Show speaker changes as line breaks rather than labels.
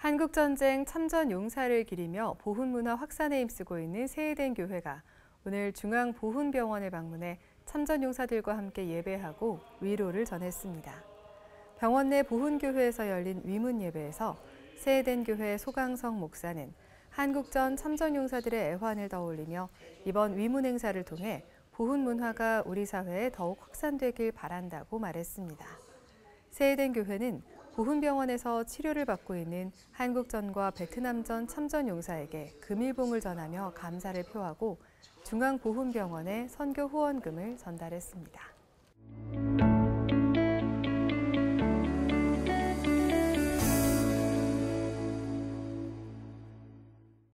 한국전쟁 참전 용사를 기리며 보훈문화 확산에 힘쓰고 있는 세해된 교회가 오늘 중앙보훈병원을 방문해 참전 용사들과 함께 예배하고 위로를 전했습니다. 병원 내 보훈교회에서 열린 위문 예배에서 세해된 교회 소강성 목사는 한국전 참전 용사들의 애환을 떠올리며 이번 위문 행사를 통해 보훈 문화가 우리 사회에 더욱 확산되길 바란다고 말했습니다. 세해된 교회는 보훈병원에서 치료를 받고 있는 한국전과 베트남전 참전 용사에게 금일봉을 전하며 감사를 표하고 중앙보훈병원에 선교 후원금을 전달했습니다.